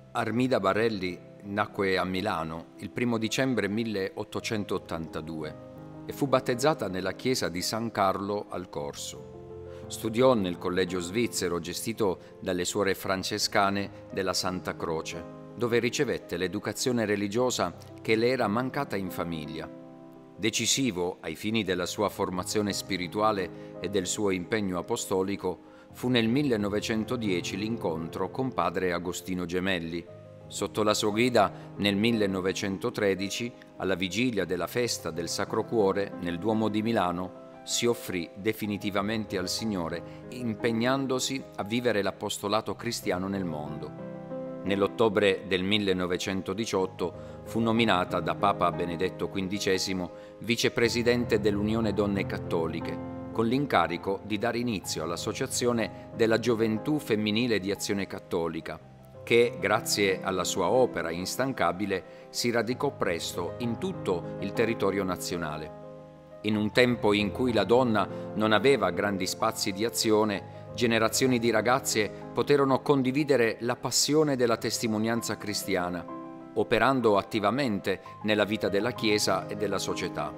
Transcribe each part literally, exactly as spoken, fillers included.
Armida Barelli nacque a Milano il primo dicembre milleottocentottantadue e fu battezzata nella chiesa di San Carlo al Corso. Studiò nel collegio svizzero gestito dalle suore francescane della Santa Croce, dove ricevette l'educazione religiosa che le era mancata in famiglia. Decisivo ai fini della sua formazione spirituale e del suo impegno apostolico fu nel millenovecentodieci l'incontro con padre Agostino Gemelli. Sotto la sua guida nel millenovecentotredici, alla vigilia della festa del Sacro Cuore nel Duomo di Milano, si offrì definitivamente al Signore, impegnandosi a vivere l'apostolato cristiano nel mondo. Nell'ottobre del millenovecentodiciotto fu nominata da Papa Benedetto quindicesimo vicepresidente dell'Unione Donne Cattoliche, con l'incarico di dare inizio all'Associazione della Gioventù Femminile di Azione Cattolica, che, grazie alla sua opera instancabile, si radicò presto in tutto il territorio nazionale. In un tempo in cui la donna non aveva grandi spazi di azione, generazioni di ragazze poterono condividere la passione della testimonianza cristiana, operando attivamente nella vita della Chiesa e della società.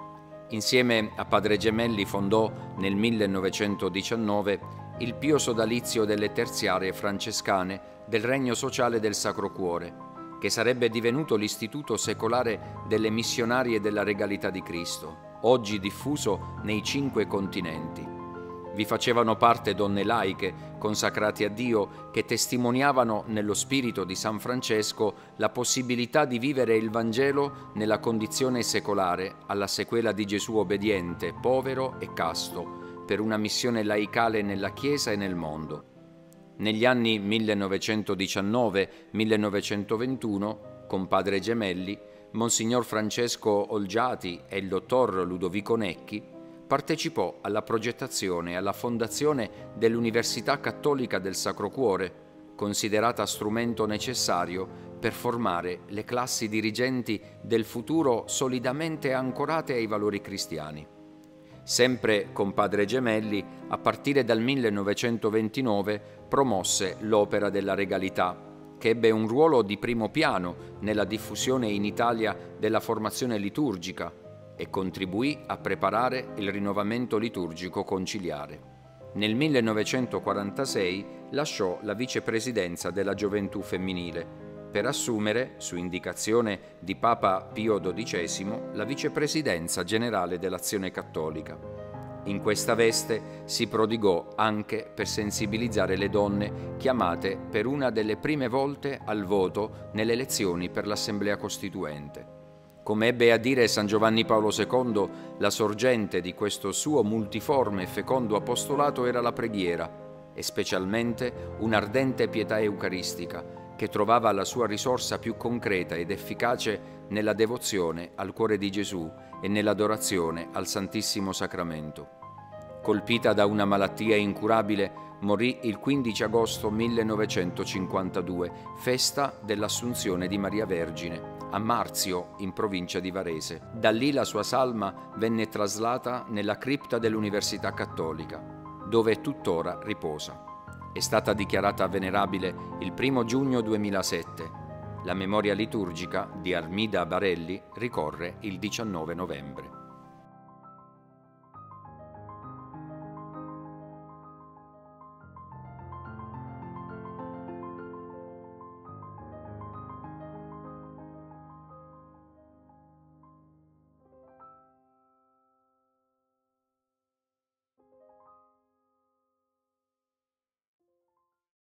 Insieme a padre Gemelli fondò nel millenovecentodiciannove il Pio Sodalizio delle Terziarie Francescane del Regno Sociale del Sacro Cuore, che sarebbe divenuto l'istituto secolare delle missionarie della regalità di Cristo, oggi diffuso nei cinque continenti. Vi facevano parte donne laiche, consacrate a Dio, che testimoniavano nello spirito di San Francesco la possibilità di vivere il Vangelo nella condizione secolare, alla sequela di Gesù obbediente, povero e casto, per una missione laicale nella Chiesa e nel mondo. Negli anni millenovecentodiciannove millenovecentoventuno, con padre Gemelli, Monsignor Francesco Olgiati e il dottor Ludovico Necchi, partecipò alla progettazione e alla fondazione dell'Università Cattolica del Sacro Cuore, considerata strumento necessario per formare le classi dirigenti del futuro solidamente ancorate ai valori cristiani. Sempre con padre Gemelli, a partire dal millenovecentoventinove, promosse l'Opera della Regalità, che ebbe un ruolo di primo piano nella diffusione in Italia della formazione liturgica e contribuì a preparare il rinnovamento liturgico conciliare. Nel millenovecentoquarantasei lasciò la vicepresidenza della Gioventù Femminile per assumere, su indicazione di Papa Pio dodicesimo, la vicepresidenza generale dell'Azione Cattolica. In questa veste si prodigò anche per sensibilizzare le donne chiamate per una delle prime volte al voto nelle elezioni per l'Assemblea Costituente. Come ebbe a dire San Giovanni Paolo secondo, la sorgente di questo suo multiforme e fecondo apostolato era la preghiera, e specialmente un'ardente pietà eucaristica, che trovava la sua risorsa più concreta ed efficace nella devozione al cuore di Gesù e nell'adorazione al Santissimo Sacramento. Colpita da una malattia incurabile, morì il quindici agosto millenovecentocinquantadue, festa dell'Assunzione di Maria Vergine, a Marzio, in provincia di Varese. Da lì la sua salma venne traslata nella cripta dell'Università Cattolica, dove tuttora riposa. È stata dichiarata venerabile il primo giugno duemilasette. La memoria liturgica di Armida Barelli ricorre il diciannove novembre.